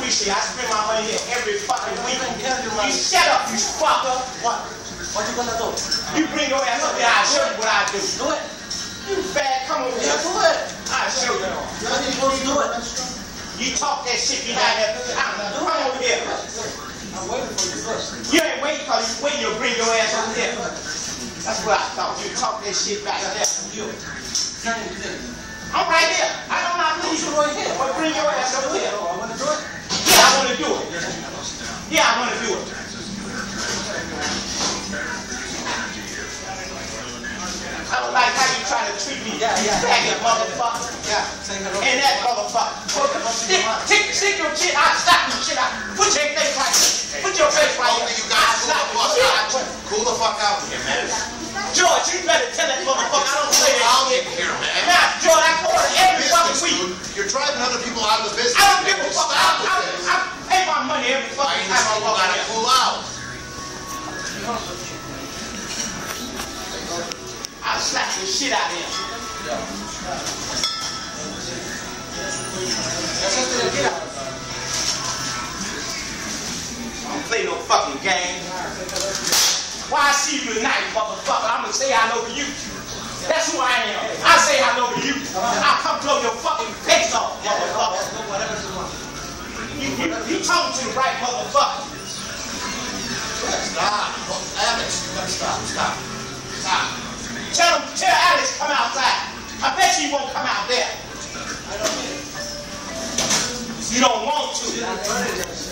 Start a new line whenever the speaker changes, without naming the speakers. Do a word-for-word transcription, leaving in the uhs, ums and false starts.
appreciate it. I spend my money here every fucking week. You shut up, you fucker.
What? What you gonna do?
You bring your ass up here, I'll show you what I do.
Do it.
You fat, come over here.
Yeah, do it.
I'll show you.
You're not supposed to do it.
You talk that shit behind that. Come over here.
I'm waiting for you first.
You ain't waiting because you waiting to bring your ass over here. That's what I thought. You talk that shit back there.
You.
I'm right here. I know not please you right here. But bring your ass over here.
I want to do it.
Yeah, I want to do it. Yeah, I want to do it. I don't like how you try to treat me.
Yeah, yeah.
Faggot motherfucker.
Yeah. Say hello.
And that motherfucker. Stick, stick, stick your shit. I'll slap your shit out. Put your face right here. Put your face right here.
You guys cool the fuck out. Cool the fuck out here, man.
George, you better tell that motherfucker I don't say that
I'll
shit.
get here, man.
Now, George, I go to every fucking
Business,
week.
dude. You're driving other people out of the business.
I don't give a
man.
fuck.
Stop
I,
with
I,
this.
I pay my money every
I
fucking time I
understand you
walk
gotta
out.
cool out.
I'll slap the shit out of him. I don't play no fucking game. Why I see you tonight, motherfucker, I'm gonna say I know you. That's who I am. I say I know you. I'll come blow your fucking face off, motherfucker. You, you, you talking to the right motherfucker.
Stop. Alex, you gotta stop. Stop. Stop.
Tell him, tell Alex come outside. I bet you won't come out there. You don't want to.